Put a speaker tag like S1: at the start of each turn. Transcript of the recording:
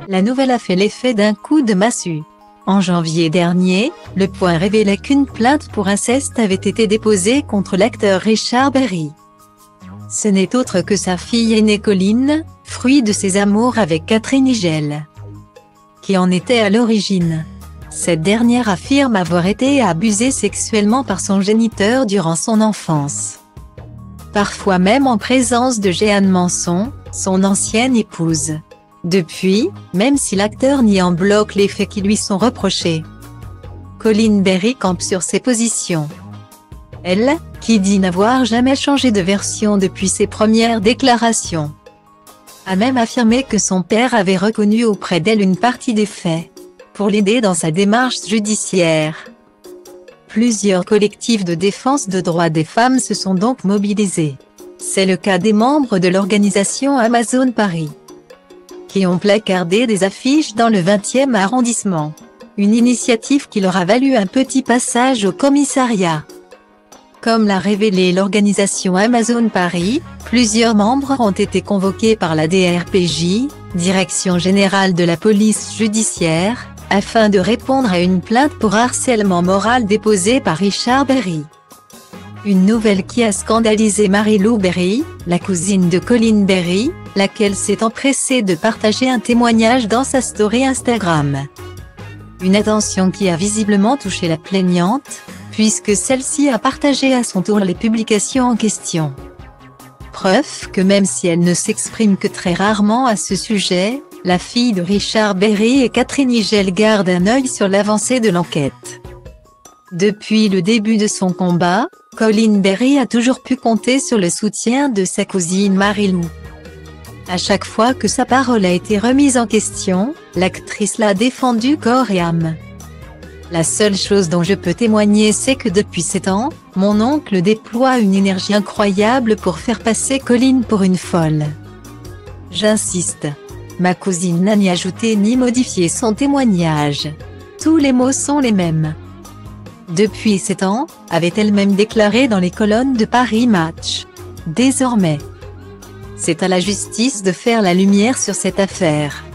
S1: La nouvelle a fait l'effet d'un coup de massue. En janvier dernier, Le Point révélait qu'une plainte pour inceste avait été déposée contre l'acteur Richard Berry. Ce n'est autre que sa fille aînée Colleen, fruit de ses amours avec Catherine Hegel, qui en était à l'origine. Cette dernière affirme avoir été abusée sexuellement par son géniteur durant son enfance. Parfois même en présence de Jeanne Manson, son ancienne épouse. Depuis, même si l'acteur nie en bloc les faits qui lui sont reprochés, Colleen Berry campe sur ses positions. Elle, qui dit n'avoir jamais changé de version depuis ses premières déclarations, a même affirmé que son père avait reconnu auprès d'elle une partie des faits, pour l'aider dans sa démarche judiciaire. Plusieurs collectifs de défense des droits des femmes se sont donc mobilisés. C'est le cas des membres de l'organisation Amazon Paris, qui ont placardé des affiches dans le 20e arrondissement. Une initiative qui leur a valu un petit passage au commissariat. Comme l'a révélé l'organisation Amazon Paris, plusieurs membres ont été convoqués par la DRPJ, Direction Générale de la Police Judiciaire, afin de répondre à une plainte pour harcèlement moral déposée par Richard Berry. Une nouvelle qui a scandalisé Marie-Lou Berry, la cousine de Colleen Berry, laquelle s'est empressée de partager un témoignage dans sa story Instagram. Une attention qui a visiblement touché la plaignante, puisque celle-ci a partagé à son tour les publications en question. Preuve que même si elle ne s'exprime que très rarement à ce sujet, la fille de Richard Berry et Catherine Hegel gardent un œil sur l'avancée de l'enquête. Depuis le début de son combat, Colleen Berry a toujours pu compter sur le soutien de sa cousine Marie-Lou. À chaque fois que sa parole a été remise en question, l'actrice l'a défendue corps et âme. La seule chose dont je peux témoigner, c'est que depuis 7 ans, mon oncle déploie une énergie incroyable pour faire passer Colleen pour une folle. J'insiste. Ma cousine n'a ni ajouté ni modifié son témoignage. Tous les mots sont les mêmes. Depuis 7 ans, avait-elle même déclaré dans les colonnes de Paris Match. Désormais, c'est à la justice de faire la lumière sur cette affaire.